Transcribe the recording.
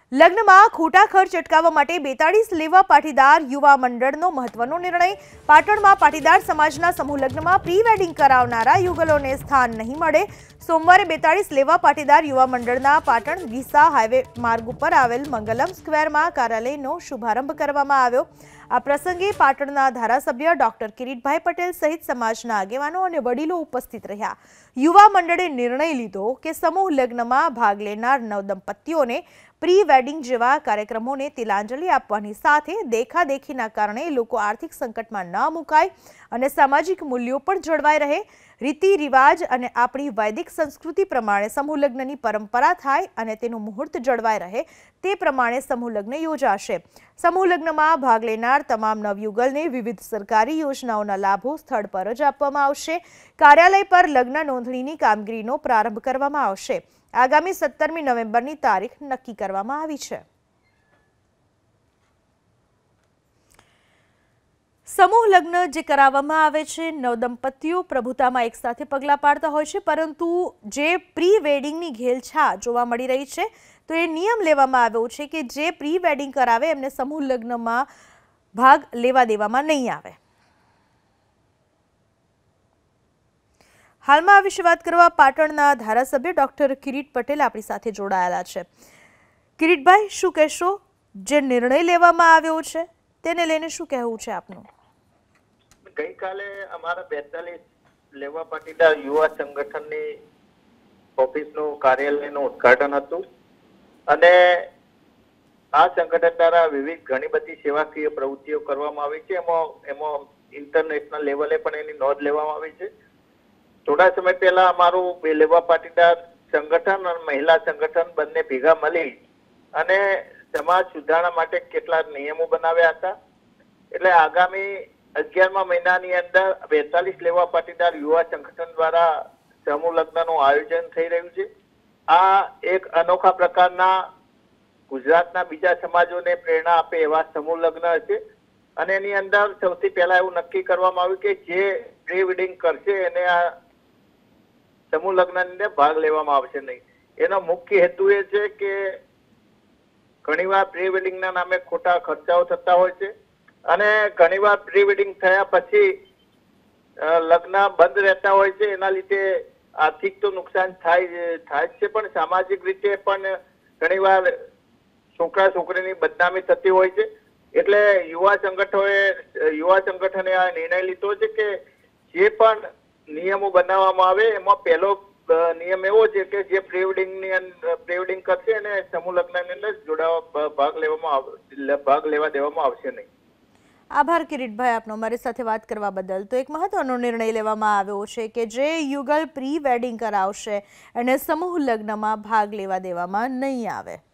લગ્નમાં ખોટા ખર્ચ અટકાવવા માટે 42 લેવા પાટીદાર યુવા મંડળનો મહત્વનો નિર્ણય। પાટણમાં પાટીદાર સમાજના સમૂહ લગ્નમાં પ્રી વેડિંગ કરાવનારા યુગલોને સ્થાન નહીં મળે। સોમવારે 42 લેવા પાટીદાર યુવા મંડળના પાટણ ડીસા હાઈવે માર્ગ ઉપર આવેલ મંગલમ સ્ક્વેરમાં કાર્યાલયનો શુભારંભ કરવામાં આવ્યો। આ પ્રસંગે પાટણના ધારાસભ્ય ડોક્ટર કિરીટભાઈ પટેલ સહિત સમાજના આગેવાનો અને વડીલો ઉપસ્થિત રહ્યા। યુવા મંડળે નિર્ણય લીધો કે સમૂહ લગ્નમાં ભાગ લેનાર નવદંપતીઓને પ્રી વેડિંગ જેવા કાર્યક્રમોને તિલાંજલિ આપવાની સાથે દેખાદેખીના કારણે લોકો આર્થિક સંકટમાં ન મુકાય અને સામાજિક મૂલ્યો પણ જળવાઈ રહે। રીતિ રિવાજ અને આપણી વૈદિક સંસ્કૃતિ પ્રમાણે સમૂહ લગ્નની પરંપરા થાય અને તેનું મુહૂર્ત જળવાઈ રહે તે પ્રમાણે સમૂહ લગ્ન યોજાશે। સમૂહ લગ્નમાં ભાગ લેનાર તમામ નવયુગલને વિવિધ સરકારી યોજનાઓના લાભો સ્થળ પર જ આપવામાં આવશે। કાર્યાલય પર લગ્ન નોંધણીની કામગીરીનો પ્રારંભ કરવામાં આવશે। આગામી 17મી નવેમ્બરની તારીખ નક્કી કરવામાં આવી છે। સમૂહ લગ્ન જે કરાવવામાં આવે છે, નવદંપતીઓ પ્રભુતામાં એક સાથે પગલાં પાડતા હોય છે, પરંતુ જે પ્રી વેડિંગની ઘેલછા જોવા મળી રહી છે તો એ નિયમ લેવામાં આવ્યો છે કે જે પ્રી વેડિંગ કરાવે એમને સમૂહ લગ્નમાં ભાગ લેવા દેવામાં નહીં આવે। હાલમાં આ વિશે વાત કરવા પાટણના ધારાસભ્ય ડોક્ટર કિરીટ પટેલ આપણી સાથે જોડાયેલા છે। કિરીટભાઈ, શું કહેશો? જે નિર્ણય લેવામાં આવ્યો છે તેને લઈને શું કહેવું છે આપનું? ગઈકાલે અમારા 42 લેવા પાટીદાર યુવા સંગઠનની ઓફિસનું કાર્યાલયનું ઉદ્ઘાટન હતું અને આ સંગઠન દ્વારા વિવિધ ઘણી બધી સેવાકીય પ્રવૃત્તિઓ કરવામાં આવી છે। એમાં ઇન્ટરનેશનલ લેવલે પણ એની નોંધ લેવામાં આવી છે। થોડા સમય પહેલા અમારું લેવા પાટીદાર સંગઠન અને મહિલા સંગઠન બંને ભેગા મળી અને સમાજ સુધારણા માટે કેટલાક નિયમો બનાવ્યા હતા। એટલે આગામી 11મા મહિનાની અંદર 42 લેવા પાટીદાર યુવા સંગઠન દ્વારા સમૂહ લગ્નનું આયોજન થઈ રહ્યું છે। આ એક અનોખા પ્રકારના ગુજરાતના બીજા સમાજોને પ્રેરણા આપે એવા સમૂહ લગ્ન હશે અને એની અંદર સૌથી પહેલા એવું નક્કી કરવામાં આવ્યું કે જે પ્રી વેડિંગ કરશે એને આ સમૂહ લગ્નની અંદર ભાગ લેવામાં આવશે નહીં। એનો મુખ્ય હેતુ એ છે કે ઘણીવાર પ્રી વેડિંગના નામે ખોટા ખર્ચાઓ થતા હોય છે અને ઘણીવાર પ્રી વેડિંગ થયા પછી લગ્ન બંધ રહેતા હોય છે। એના લીધે આર્થિક તો નુકસાન થાય છે પણ સામાજિક રીતે પણ ઘણીવાર છોકરા છોકરીની બદનામી થતી હોય છે। એટલે યુવા સંગઠને આ નિર્ણય લીધો છે કે જે પણ નિયમો બનાવવામાં આવે એમાં પહેલો નિયમ એવો છે કે જે પ્રી વેડિંગ કરશે અને સમૂહ લગ્નની અંદર ભાગ લેવા દેવામાં આવશે નહીં। આભાર કિરીટભાઈ આપનો અમારી સાથે વાત કરવા બદલ। તો એક મહત્વનો નિર્ણય લેવામાં આવ્યો છે કે જે યુગલ પ્રી વેડિંગ કરાવશે અને સમૂહ લગ્નમાં ભાગ લેવા દેવામાં નહીં આવે।